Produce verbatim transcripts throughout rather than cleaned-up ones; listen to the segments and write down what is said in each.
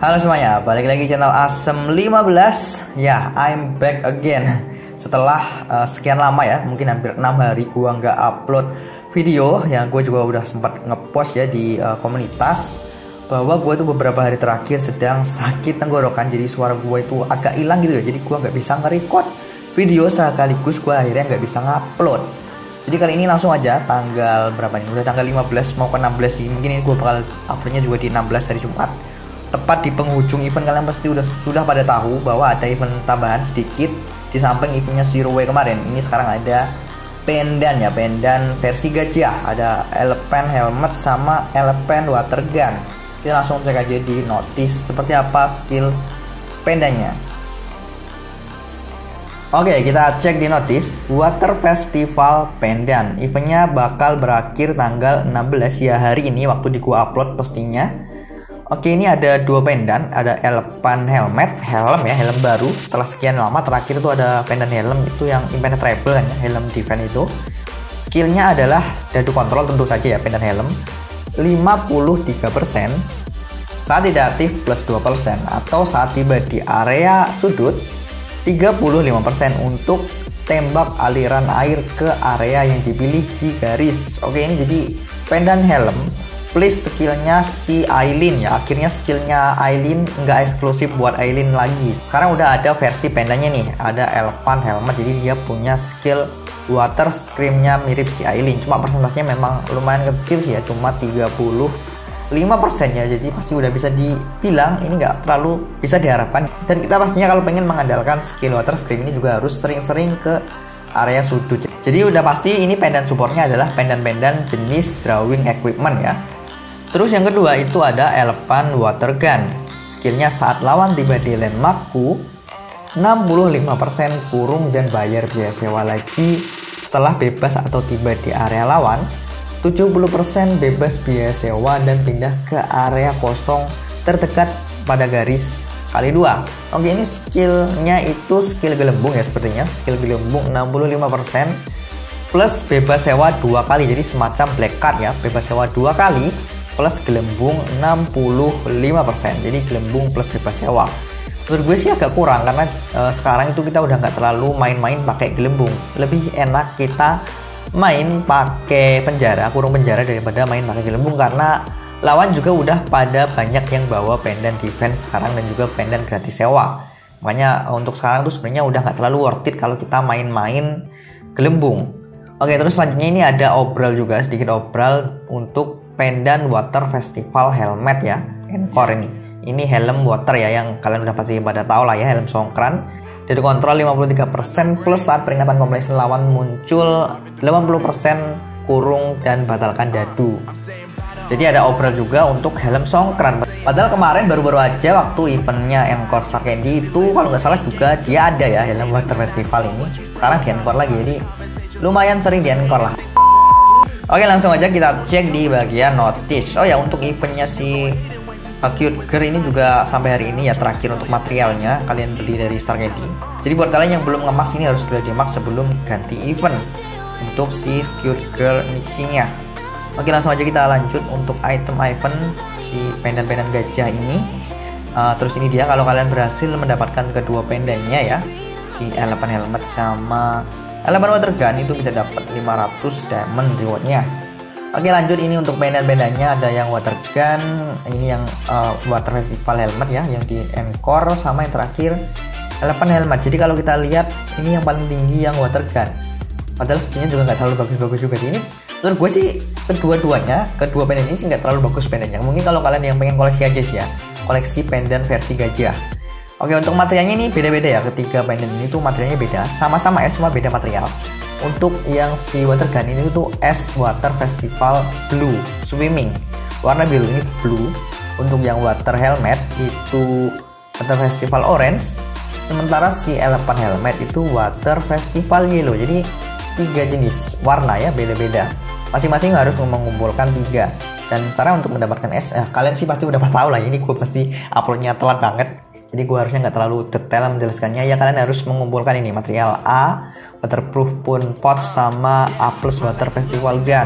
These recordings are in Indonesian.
Halo semuanya, balik lagi channel Asem lima belas. Ya, I'm back again. Setelah uh, sekian lama ya, mungkin hampir enam hari gua nggak upload video. Yang gue juga udah sempat ngepost ya di uh, komunitas bahwa gue tuh beberapa hari terakhir sedang sakit tenggorokan. Jadi suara gue itu agak hilang gitu ya. Jadi gue nggak bisa nge-record video sekaligus gue akhirnya nggak bisa ngupload. Jadi kali ini langsung aja tanggal berapa nih? Udah tanggal lima belas mau ke enam belas sih. Mungkin ini gue bakal uploadnya juga di enam belas hari Jumat. Tepat di penghujung event, kalian pasti udah sudah pada tahu bahwa ada event tambahan sedikit di samping eventnya Zero Way kemarin. Ini sekarang ada pendan ya, pendan versi gajah. Ada elephant helmet sama elephant water gun. Kita langsung cek aja di notice seperti apa skill pendannya. Oke, kita cek di notice. Water Festival Pendan. Eventnya bakal berakhir tanggal enam belas ya, hari ini waktu di gua upload pastinya. Oke, ini ada dua pendan, ada elephant helmet, helm ya, helm baru setelah sekian lama. Terakhir itu ada pendan helm itu yang impenetrable kan ya, helm defense itu. Skillnya adalah dadu control tentu saja ya, pendan helm lima puluh tiga persen saat tidak aktif plus dua persen, atau saat tiba di area sudut tiga puluh lima persen untuk tembak aliran air ke area yang dipilih di garis. Oke, ini jadi pendan helm plus skillnya si Aileen ya. Akhirnya skillnya Aileen nggak eksklusif buat Aileen lagi. Sekarang udah ada versi pendanya nih, ada elephant helmet. Jadi dia punya skill water screamnya mirip si Aileen. Cuma persentasenya memang lumayan kecil sih ya, cuma tiga puluh lima persen ya. Jadi pasti udah bisa dibilang ini nggak terlalu bisa diharapkan. Dan kita pastinya kalau pengen mengandalkan skill water scream ini juga harus sering-sering ke area sudut. Jadi udah pasti ini pendan supportnya adalah pendan-pendan jenis drawing equipment ya. Terus yang kedua itu ada elephant water gun. Skillnya saat lawan tiba di landmarkku enam puluh lima persen kurung dan bayar biaya sewa lagi setelah bebas atau tiba di area lawan, tujuh puluh persen bebas biaya sewa dan pindah ke area kosong terdekat pada garis kali dua. Oke, ini skillnya itu skill gelembung ya, sepertinya skill gelembung enam puluh lima persen plus bebas sewa dua kali. Jadi semacam black card ya, bebas sewa dua kali plus gelembung enam puluh lima persen. Jadi gelembung plus bebas sewa. Menurut gue sih agak kurang karena e, sekarang itu kita udah nggak terlalu main-main pakai gelembung. Lebih enak kita main pakai penjara, kurung penjara daripada main pakai gelembung, karena lawan juga udah pada banyak yang bawa pendan defense sekarang dan juga pendan gratis sewa. Makanya untuk sekarang tuh sebenarnya udah nggak terlalu worth it kalau kita main-main gelembung. Oke, terus selanjutnya ini ada obral juga, sedikit obral untuk pendan water festival helmet ya, encore ini. Ini helm water ya, yang kalian udah pasti pada tahu lah ya, helm songkran. Dari kontrol lima puluh tiga persen plus saat peringatan completion lawan muncul delapan puluh persen kurung dan batalkan dadu. Jadi ada obral juga untuk helm songkran. Padahal kemarin baru-baru aja waktu eventnya encore Star Candy itu kalau nggak salah juga dia ada ya helm water festival ini. Sekarang di encore lagi, jadi lumayan sering di encore lah. Oke, langsung aja kita cek di bagian notice. Oh ya, untuk eventnya si Cute Girl ini juga sampai hari ini ya terakhir untuk materialnya kalian beli dari Star Candy. Jadi buat kalian yang belum ngemas ini harus segera dimas sebelum ganti event untuk si Cute Girl mixingnya. Oke, langsung aja kita lanjut untuk item event si pendan-pendan gajah ini. Uh, terus ini dia kalau kalian berhasil mendapatkan kedua pendanya ya, si elephant helmet sama elephant water gun, itu bisa dapat lima ratus diamond rewardnya. Oke, lanjut ini untuk pendan-pendannya ada yang water gun, ini yang uh, water festival helmet ya, yang di encore, sama yang terakhir elephant helmet. Jadi kalau kita lihat ini yang paling tinggi yang water gun, padahal skinnya juga nggak terlalu bagus-bagus juga sih. Ini menurut gue sih kedua-duanya, kedua pendan ini sih nggak terlalu bagus pendannya. Mungkin kalau kalian yang pengen koleksi aja sih ya, koleksi pendan versi gajah. Oke, untuk materialnya ini beda-beda ya, ketiga pendan ini tuh materialnya beda, sama-sama es cuma beda material. Untuk yang si water gun ini tuh es water festival blue swimming, warna biru ini blue. Untuk yang water helmet itu water festival orange, sementara si elephant helmet itu water festival yellow. Jadi tiga jenis warna ya, beda-beda. Masing-masing harus mengumpulkan tiga. Dan cara untuk mendapatkan es, eh, kalian sih pasti udah tahu lah. Ini gue pasti uploadnya telat banget, jadi gue harusnya nggak terlalu detail menjelaskannya ya. Kalian harus mengumpulkan ini material A, waterproof pun pot, sama A plus water festival gun.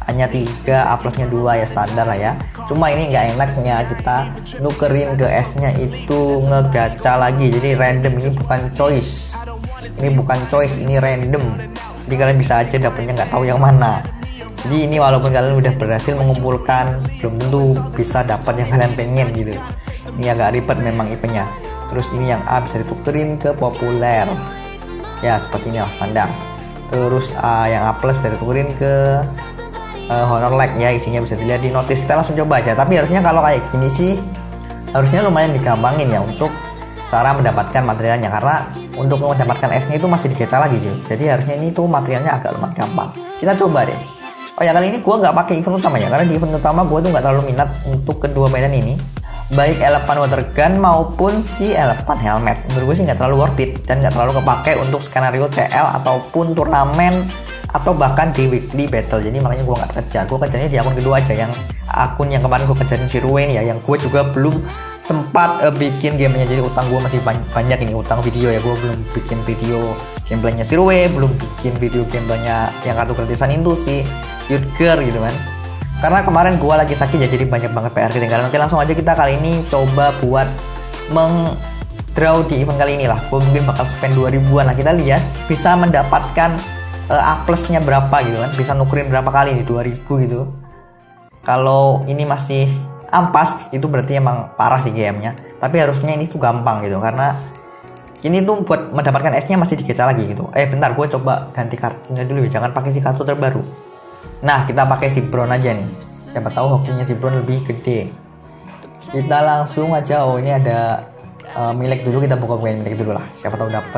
hanya tiga, A plusnya dua ya, standar lah ya. Cuma ini nggak enaknya kita nukerin ke S-nya itu ngegacha lagi, jadi random. Ini bukan choice, ini bukan choice, ini random. Jadi kalian bisa aja dapetnya nggak tahu yang mana. Jadi ini walaupun kalian udah berhasil mengumpulkan, belum tentu bisa dapat yang kalian pengen gitu. Ini agak ribet memang eventnya. Terus ini yang A bisa ditukerin ke populer ya, seperti inilah standar. Terus uh, yang A plus bisa ditukerin ke uh, honor like ya, isinya bisa dilihat di notice. Kita langsung coba aja, tapi harusnya kalau kayak gini sih harusnya lumayan digampangin ya untuk cara mendapatkan materialnya, karena untuk mendapatkan S-nya itu masih digacha lagi gitu. Jadi harusnya ini tuh materialnya agak lumayan gampang. Kita coba deh. Oh ya, kali ini gue nggak pakai event utama ya, karena di event utama gue tuh nggak terlalu minat untuk kedua mainan ini, baik Elephant Water Gun maupun si Elephant Helmet. Menurut gue sih nggak terlalu worth it dan nggak terlalu kepake untuk skenario C L ataupun turnamen atau bahkan di weekly battle. Jadi makanya gue nggak kejar, gue kejarnya di akun kedua aja, yang akun yang kemarin gue kejarin si Ruin ya, yang gue juga belum sempat uh, bikin gamenya. Jadi utang gue masih banyak, banyak ini utang video ya, gue belum bikin video gameplaynya si Ruin, belum bikin video gameplaynya yang kartu gratisan itu si Yudger gitu kan, karena kemarin gua lagi sakit ya, jadi banyak banget P R ketinggalan. Oke, langsung aja kita kali ini coba buat meng draw di event kali ini lah. Gua mungkin bakal spend dua ribuan lah, kita lihat bisa mendapatkan uh, A plusnya berapa gitu kan, bisa nukerin berapa kali nih, dua ribu gitu. Kalau ini masih ampas itu berarti emang parah sih gamenya, tapi harusnya ini tuh gampang gitu, karena ini tuh buat mendapatkan S-nya masih digacha lagi gitu. Eh bentar, gue coba ganti kartunya dulu ya, jangan pakai si kartu terbaru. Nah, kita pakai si Brown aja nih. Siapa tahu hokinya si Brown lebih gede. Kita langsung aja. Oh, ini ada uh, milik dulu, kita buka bukain milik dulu lah. Siapa tahu dapat.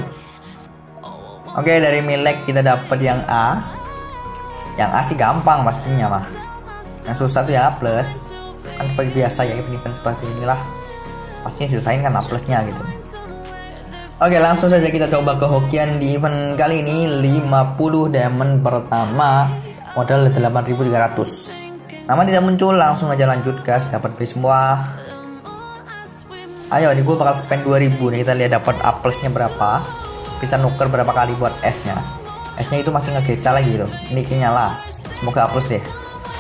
Oke, dari milik kita dapat yang A. Yang A sih gampang pastinya mah. Yang susah tuh ya A plus. Kan seperti biasa ya, event-event seperti inilah pastinya disusahin kan A plusnya gitu. Oke, langsung saja kita coba ke hokian di event kali ini. Lima puluh diamond pertama, modal delapan ribu tiga ratus. Nama tidak muncul, langsung aja lanjut gas, dapat B semua. Ayo, ini gue bakal spend dua ribu nih, kita lihat dapat A plusnya berapa. Bisa nuker berapa kali buat S-nya. S-nya itu masih ngegecha lagi loh. Ini nyala. Semoga A plus deh.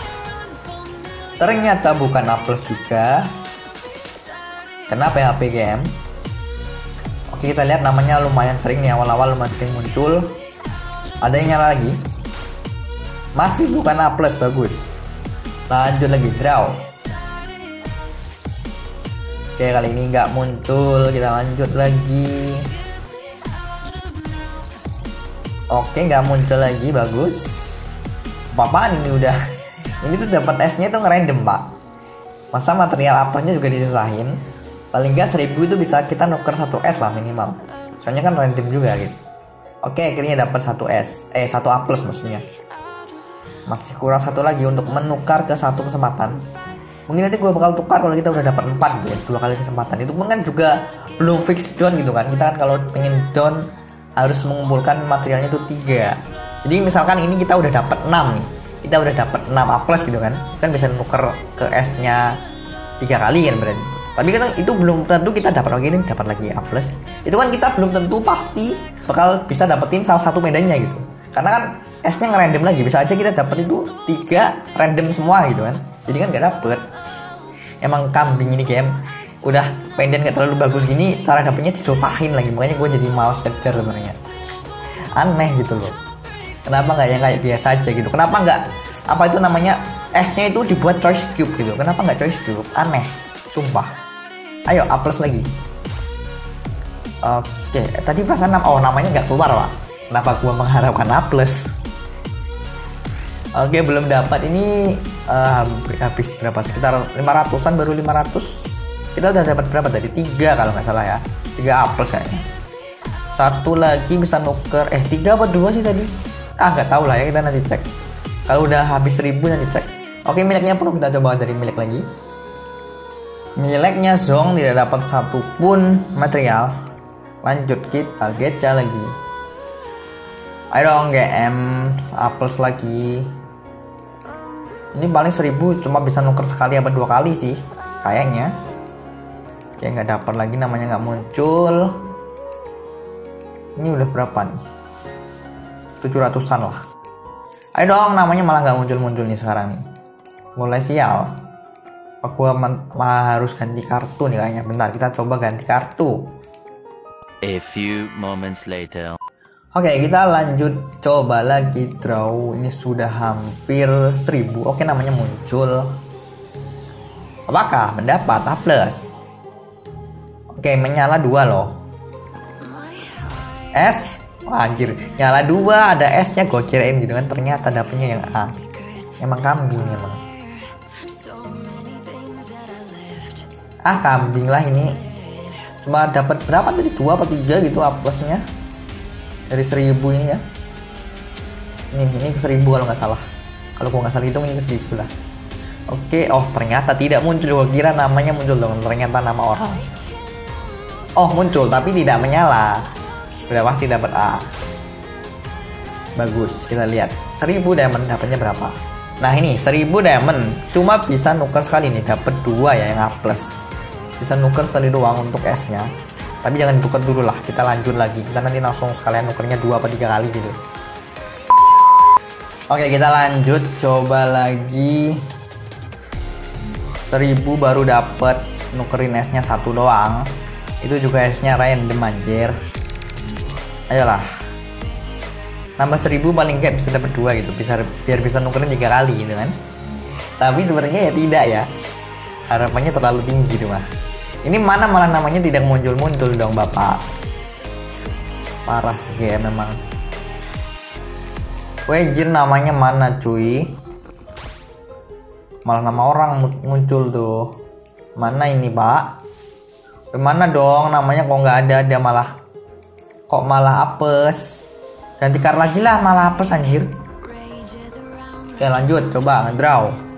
Ternyata bukan A plus juga. Kenapa ya H P game? Oke, kita lihat namanya lumayan sering nih, awal-awal lumayan sering muncul. Ada yang nyala lagi. Masih bukan A plus, bagus. Lanjut lagi, draw. Oke, kali ini nggak muncul, kita lanjut lagi. Oke, nggak muncul lagi, bagus. Apa-apaan ini udah. Ini tuh dapat S-nya tuh ngerandom pak. Masa material A plusnya juga disusahin. Paling nggak seribu itu bisa kita nuker satu S lah minimal. Soalnya kan random juga gitu. Oke, akhirnya dapat satu S, eh satu A plus maksudnya. Masih kurang satu lagi untuk menukar ke satu kesempatan. Mungkin nanti gue bakal tukar kalau kita udah dapat empat gitu ya, dua kali kesempatan. Itu pun kan juga belum fix down gitu kan. Kita kan kalau pengen down harus mengumpulkan materialnya itu tiga. Jadi misalkan ini kita udah dapat enam nih, kita udah dapat enam A plus gitu kan, kan bisa nuker ke S-nya tiga kali kan berarti. Tapi kan itu belum tentu kita dapat lagi ini, dapat lagi A plus. Itu kan kita belum tentu pasti bakal bisa dapetin salah satu medannya gitu. Karena kan S-nya ngerandom lagi, bisa aja kita dapat itu tiga random semua gitu kan. Jadi kan gak dapet. Emang kambing ini game. Udah pendant gak terlalu bagus gini, cara dapetnya disusahin lagi. Makanya gue jadi males kejar sebenarnya. Aneh gitu loh. Kenapa nggak yang kayak biasa aja gitu? Kenapa nggak apa itu namanya S-nya itu dibuat choice cube gitu? Kenapa nggak choice cube? Aneh, sumpah. Ayo A plus lagi. Oke, tadi perasaan oh namanya nggak keluar pak. Kenapa gua mengharapkan A plus? Oke, belum dapat ini uh, habis berapa? Sekitar lima ratusan, baru lima ratus. Kita udah dapat berapa tadi? tiga kalau nggak salah ya. tiga A plus kayaknya. Satu lagi bisa nuker eh tiga apa dua sih tadi? Ah, nggak tahu lah ya, kita nanti cek. Kalau udah habis seribu nanti cek. Oke, miliknya perlu kita coba dari milik lagi. Miliknya Zong tidak dapat satu pun material. Lanjut kita gacha lagi. Ayo dong G M A plus lagi. Ini paling seribu cuma bisa nuker sekali apa dua kali sih kayaknya. Kayak nggak dapat lagi, namanya nggak muncul. Ini udah berapa nih? tujuh ratusan lah. Ayo dong, namanya malah nggak muncul-muncul nih sekarang nih. Mulai sial. Aku harus ganti kartu nih kayaknya. Bentar, kita coba ganti kartu. A few moments later. Oke, kita lanjut coba lagi draw. Ini sudah hampir seribu. Oke, namanya muncul. Apakah mendapat A plus? Oke, menyala dua loh. S, wah, anjir, nyala dua, ada S-nya, gue kirain gitu kan, ternyata dapetnya yang A. Emang kambing emang. Ah, kambing lah ini. Cuma dapat berapa tadi? Dua atau tiga gitu A plusnya dari seribu ini ya. Ini ini ke seribu kalau nggak salah. Kalau gue nggak salah hitung ini ke seribu lah. Oke, oh ternyata tidak muncul. Gue kira namanya muncul dong. Ternyata nama orang. Oh muncul tapi tidak menyala. Sudah pasti dapat A. Bagus, kita lihat. seribu diamond dapatnya berapa? Nah ini seribu diamond. Cuma bisa nuker sekali nih. Dapat dua ya yang A plus. Bisa nuker sekali doang untuk S-nya. Tapi jangan ditukar dulu lah, kita lanjut lagi. Kita nanti langsung sekalian nukernya dua atau tiga kali gitu. Oke, kita lanjut coba lagi. Seribu baru dapat nukerin S-nya satu doang. Itu juga S-nya random anjir. Ayolah. Nambah seribu paling kayak bisa dapat dua gitu, bisa biar bisa nukerin tiga kali gitu kan. Tapi sebenarnya ya tidak ya. Harapannya terlalu tinggi tuh mah. Ini mana malah namanya tidak muncul-muncul dong bapak. Parah sih ya memang. Wejir namanya mana cuy? Malah nama orang muncul tuh. Mana ini pak? Mana dong namanya kok nggak ada ada malah. Kok malah apes? Ganti card lagi lah malah apes anjir. Oke lanjut coba ngedraw.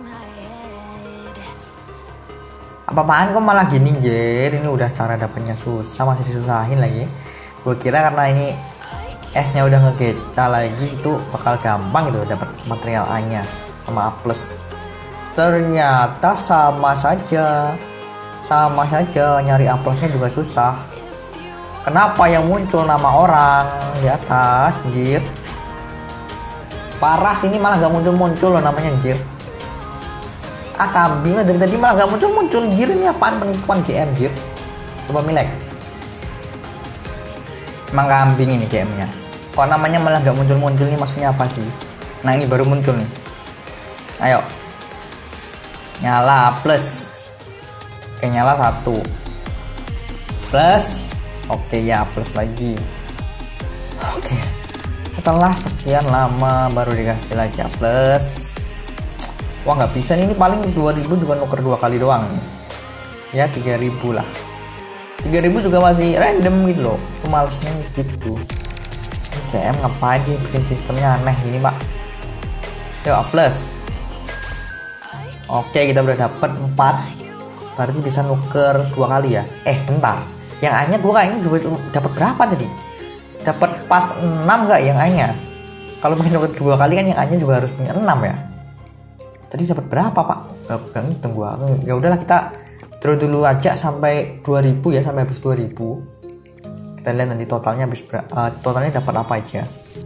Apa-apaan kok malah gini Jer? Ini udah cara dapetnya susah, masih disusahin lagi. Gue kira karena ini S-nya udah ngegeca lagi itu bakal gampang gitu dapat material A-nya sama A plus. Ternyata sama saja. Sama saja, nyari A plusnya juga susah. Kenapa yang muncul nama orang di atas, Jir? Paras ini malah gak muncul-muncul loh namanya, Jir. Ah kambing lah dari tadi malah gak muncul-muncul. Jir ini apaan penipuan G M, Jir? Coba milek. Emang kambing ini G M-nya. Kok namanya malah gak muncul-muncul, ini maksudnya apa sih? Nah ini baru muncul nih. Ayo. Nyala plus. Oke nyala satu. Plus. Oke ya plus lagi. Oke. Setelah sekian lama baru dikasih lagi plus. Wah nggak bisa nih, ini paling dua ribu juga nuker dua kali doang nih. Ya tiga ribu lah. tiga ribu juga masih random gitu loh. Itu malesnya gitu. G M ngapain sih bikin sistemnya aneh ini pak. Yuk A plus. Oke kita udah dapet empat. Berarti bisa nuker dua kali ya. Eh bentar. Yang A nya gua kayaknya juga dapat berapa tadi? Dapat pas enam nggak yang A nya? Kalau bikin nuker dua kali kan yang A nya juga harus punya enam ya. Tadi dapat berapa pak? Gak ngitung gua. Ya udahlah kita draw dulu aja sampai dua ribu ya, sampai habis dua ribu. Kita lihat nanti totalnya habis uh, totalnya dapat apa aja.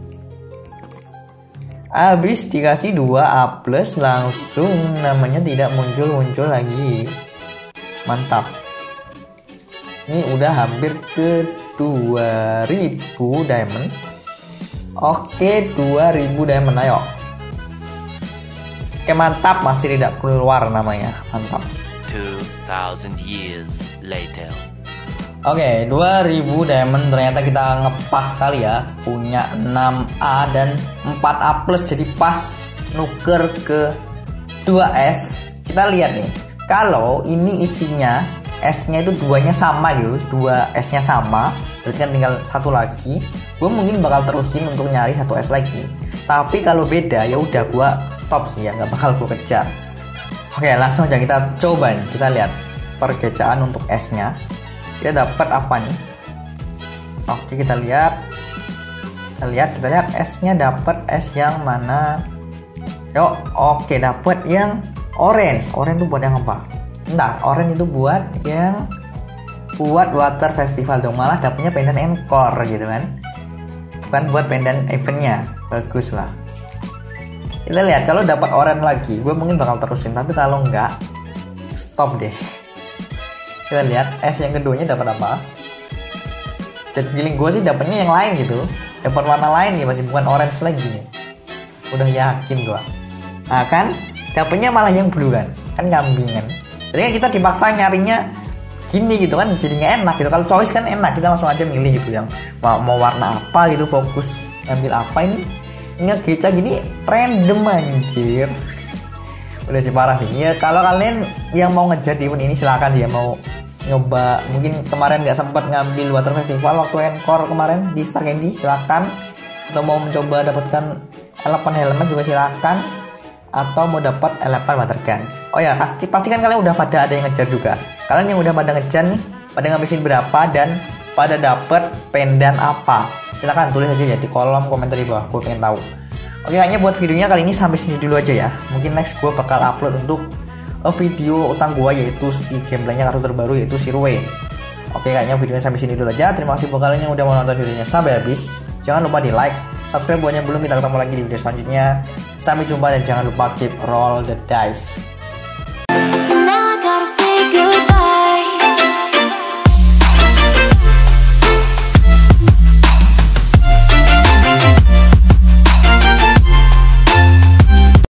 Habis dikasih dua A plus langsung namanya tidak muncul-muncul lagi. Mantap. Ini udah hampir ke dua ribu diamond. Oke, dua ribu diamond ayo. Oke mantap, masih tidak keluar namanya. Mantap. two thousand years later. Oke, dua ribu diamond ternyata kita ngepas kali ya. Punya enam A dan empat A plus, jadi pas nuker ke dua S. Kita lihat nih. Kalau ini isinya S-nya itu duanya sama gitu, dua S-nya sama, berarti kan tinggal satu lagi. Gue mungkin bakal terusin untuk nyari satu S lagi. Tapi kalau beda ya udah gue stop sih ya, nggak bakal gue kejar. Oke langsung aja kita coba nih, kita lihat pergecaan untuk S-nya. Kita dapat apa nih? Oke kita lihat, kita lihat, kita lihat S-nya dapat S yang mana? Yuk, oke dapat yang orange. Orange itu buat yang apa? Nah, orange itu buat yang buat water festival dong, malah dapetnya pendant encore gitu kan, bukan buat pendant eventnya. Bagus lah. Kita lihat kalau dapat orange lagi, gue mungkin bakal terusin. Tapi kalau enggak, stop deh. Kita lihat es yang keduanya dapat apa. Dan feeling gue sih dapatnya yang lain gitu. Dapat warna lain nih, masih bukan orange lagi nih. Udah yakin gue. Nah kan, dapatnya malah yang blue kan. Kan kambing kan. Jadi kan kita dipaksa nyarinya gini gitu kan, jadi nggak enak gitu. Kalau choice kan enak, kita langsung aja milih gitu yang mau, mau warna apa gitu, fokus ngambil apa. Ini ngegeca gini random anjir. Udah sih parah sih ya. Kalau kalian yang mau ngejar di event ini silakan sih ya, mau nyoba mungkin kemarin nggak sempat ngambil water festival waktu encore kemarin di Star Candy, silakan. Atau mau mencoba dapatkan elephant helmet juga silakan, atau mau dapat elephant water gun. Oh ya, pasti pastikan kalian udah pada ada yang ngejar juga. Kalian yang udah pada ngejar nih, pada ngabisin berapa dan pada dapat pendan apa? Silahkan tulis aja ya di kolom komentar di bawah, gue pengen tahu. Oke, kayaknya buat videonya kali ini sampai sini dulu aja ya. Mungkin next gue bakal upload untuk video utang gue, yaitu si gameplaynya kartu terbaru, yaitu si Ruin. Oke, kayaknya videonya sampai sini dulu aja. Terima kasih buat kalian yang udah mau nonton videonya sampai habis. Jangan lupa di like, subscribe buat yang belum. Kita ketemu lagi di video selanjutnya. Sampai jumpa dan jangan lupa keep roll the dice.